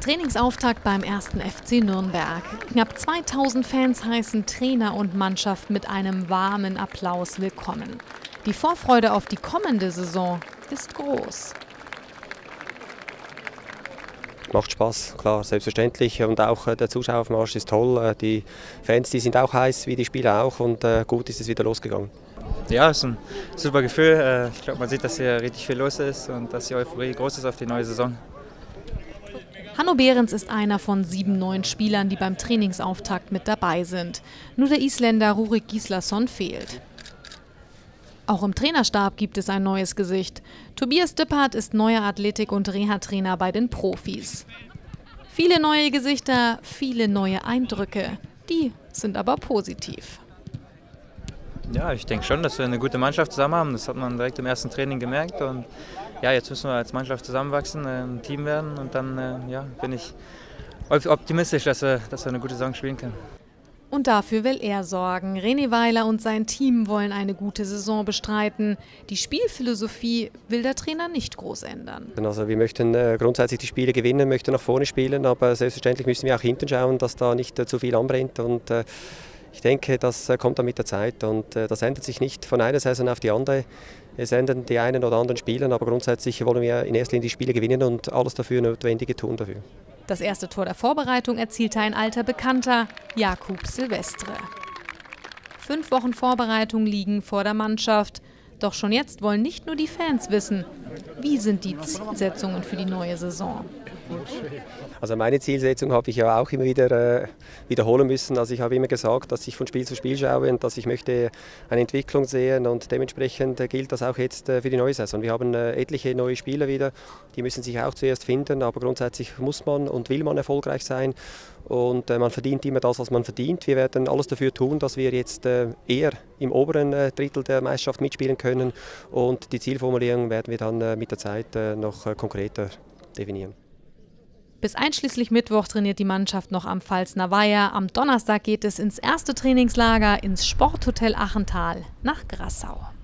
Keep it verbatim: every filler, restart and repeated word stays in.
Trainingsauftakt beim ersten F C Nürnberg. Knapp zweitausend Fans heißen Trainer und Mannschaft mit einem warmen Applaus willkommen. Die Vorfreude auf die kommende Saison ist groß. Macht Spaß, klar, selbstverständlich. Und auch äh, der Zuschaueraufmarsch ist toll. Äh, die Fans, die sind auch heiß, wie die Spieler auch. Und äh, gut ist es wieder losgegangen. Ja, es ist ein super Gefühl. Äh, ich glaube, man sieht, dass hier richtig viel los ist und dass die Euphorie groß ist auf die neue Saison. Hanno Behrens ist einer von sieben neuen Spielern, die beim Trainingsauftakt mit dabei sind. Nur der Isländer Rúrik Gíslason fehlt. Auch im Trainerstab gibt es ein neues Gesicht. Tobias Düppert ist neuer Athletik- und Reha-Trainer bei den Profis. Viele neue Gesichter, viele neue Eindrücke. Die sind aber positiv. Ja, ich denke schon, dass wir eine gute Mannschaft zusammen haben. Das hat man direkt im ersten Training gemerkt. Und ja, jetzt müssen wir als Mannschaft zusammenwachsen, ein Team werden. Und dann ja, bin ich optimistisch, dass wir, dass wir eine gute Saison spielen können. Und dafür will er sorgen. René Weiler und sein Team wollen eine gute Saison bestreiten. Die Spielphilosophie will der Trainer nicht groß ändern. Also wir möchten äh, grundsätzlich die Spiele gewinnen, möchten nach vorne spielen, aber selbstverständlich müssen wir auch hinten schauen, dass da nicht äh, zu viel anbrennt. Und äh, ich denke, das äh, kommt dann mit der Zeit und äh, das ändert sich nicht von einer Saison auf die andere. Es ändern die einen oder anderen Spieler, aber grundsätzlich wollen wir in erster Linie die Spiele gewinnen und alles dafür Notwendige tun dafür. Das erste Tor der Vorbereitung erzielte ein alter Bekannter, Jakub Silvestre. Fünf Wochen Vorbereitung liegen vor der Mannschaft. Doch schon jetzt wollen nicht nur die Fans wissen, wie sind die Zielsetzungen für die neue Saison. Also meine Zielsetzung habe ich ja auch immer wieder äh, wiederholen müssen. Also ich habe immer gesagt, dass ich von Spiel zu Spiel schaue und dass ich möchte eine Entwicklung sehen und dementsprechend äh, gilt das auch jetzt äh, für die neue Saison. Wir haben äh, etliche neue Spieler wieder, die müssen sich auch zuerst finden, aber grundsätzlich muss man und will man erfolgreich sein und äh, man verdient immer das, was man verdient. Wir werden alles dafür tun, dass wir jetzt äh, eher im oberen äh, Drittel der Meisterschaft mitspielen können und die Zielformulierung werden wir dann äh, mit der Zeit äh, noch äh, konkreter definieren. Bis einschließlich Mittwoch trainiert die Mannschaft noch am Pfalzner Weiher. Am Donnerstag geht es ins erste Trainingslager ins Sporthotel Achental nach Grassau.